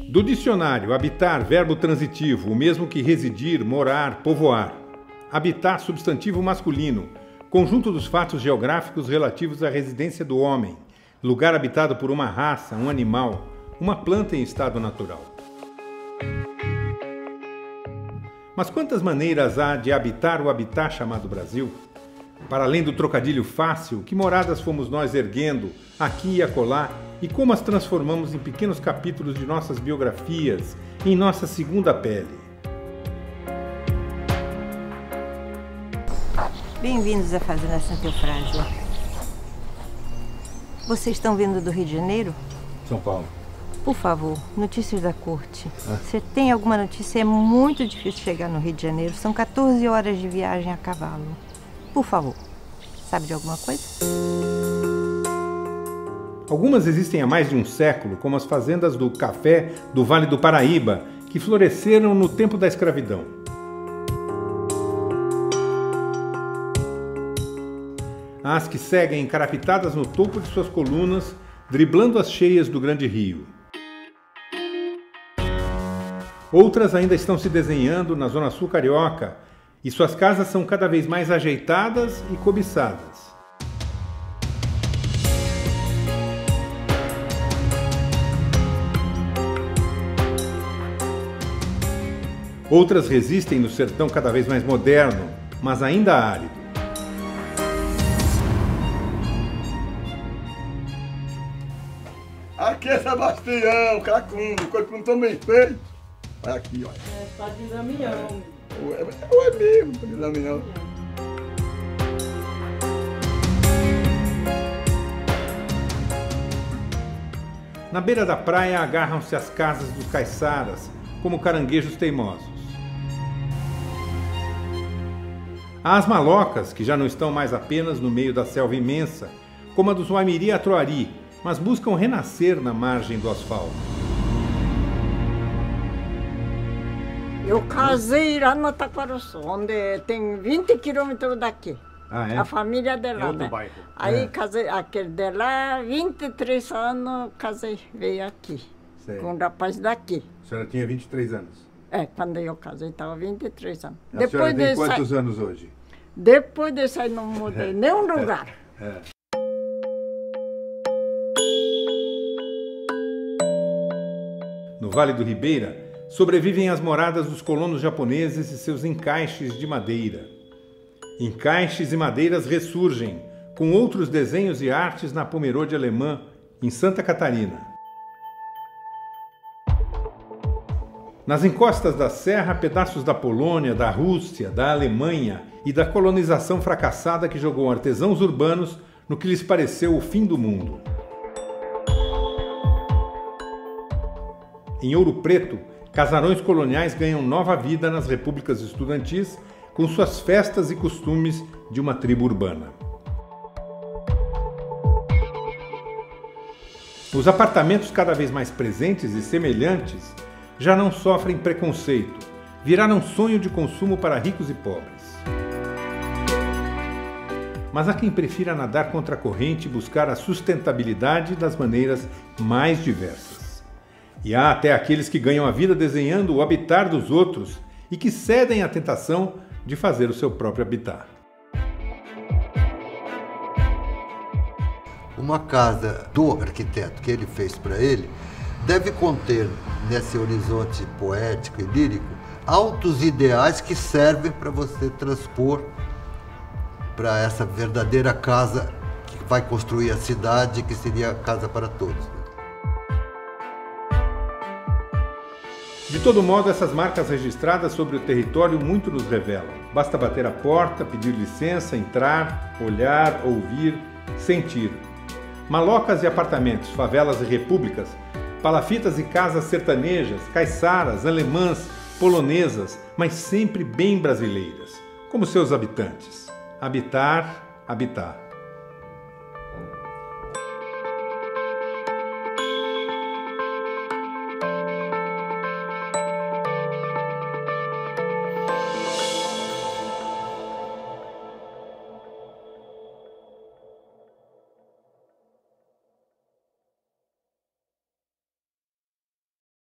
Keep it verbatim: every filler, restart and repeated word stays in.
Do dicionário, habitar, verbo transitivo, o mesmo que residir, morar, povoar. Habitar, substantivo masculino, conjunto dos fatos geográficos relativos à residência do homem, lugar habitado por uma raça, um animal, uma planta em estado natural. Mas quantas maneiras há de habitar o habitat chamado Brasil? Para além do trocadilho fácil, que moradas fomos nós erguendo, aqui e acolá, e como as transformamos em pequenos capítulos de nossas biografias, em nossa segunda pele. Bem-vindos à Fazenda Santa Eufrásia. Vocês estão vindo do Rio de Janeiro? São Paulo. Por favor, notícias da corte. Você tem alguma notícia? É muito difícil chegar no Rio de Janeiro. São quatorze horas de viagem a cavalo. Por favor, sabe de alguma coisa? Algumas existem há mais de um século, como as fazendas do café do Vale do Paraíba, que floresceram no tempo da escravidão. Há as que seguem encarapitadas no topo de suas colunas, driblando as cheias do grande rio. Outras ainda estão se desenhando na Zona Sul carioca, e suas casas são cada vez mais ajeitadas e cobiçadas. Outras resistem no sertão cada vez mais moderno, mas ainda árido. Aqui é Sebastião, Cacundo, corpo tão bem feito. Olha aqui, olha. É, tá de Damião. É, é mesmo, tá de Damião. Na beira da praia agarram-se as casas dos caiçaras, como caranguejos teimosos. Há as malocas, que já não estão mais apenas no meio da selva imensa, como a dos Waimiri Atroari, mas buscam renascer na margem do asfalto. Eu casei lá no Taquaruçu, onde tem vinte quilômetros daqui. Ah, é? A família de lá, né? bairro. Aí É. casei, aquele de lá, vinte e três anos, casei, veio aqui. Sei. Com um rapaz daqui. A senhora tinha vinte e três anos. É, quando eu casei, estava vinte e três anos. A senhora tem de quantos sair, anos hoje? depois de sair, não mudei nenhum lugar. É. No Vale do Ribeira, sobrevivem as moradas dos colonos japoneses e seus encaixes de madeira. Encaixes e madeiras ressurgem, com outros desenhos e artes na Pomerode alemã, em Santa Catarina. Nas encostas da serra, pedaços da Polônia, da Rússia, da Alemanha e da colonização fracassada que jogou artesãos urbanos no que lhes pareceu o fim do mundo. Em Ouro Preto, casarões coloniais ganham nova vida nas repúblicas estudantis com suas festas e costumes de uma tribo urbana. Os apartamentos cada vez mais presentes e semelhantes já não sofrem preconceito, viraram sonho de consumo para ricos e pobres. Mas há quem prefira nadar contra a corrente e buscar a sustentabilidade das maneiras mais diversas. E há até aqueles que ganham a vida desenhando o habitar dos outros e que cedem à tentação de fazer o seu próprio habitat. Uma casa do arquiteto que ele fez para ele deve conter, nesse horizonte poético e lírico, altos ideais que servem para você transpor para essa verdadeira casa que vai construir a cidade, que seria a casa para todos. De todo modo, essas marcas registradas sobre o território muito nos revelam. Basta bater a porta, pedir licença, entrar, olhar, ouvir, sentir. Malocas e apartamentos, favelas e repúblicas, palafitas e casas sertanejas, caiçaras, alemãs, polonesas, mas sempre bem brasileiras, como seus habitantes. Habitar, habitar.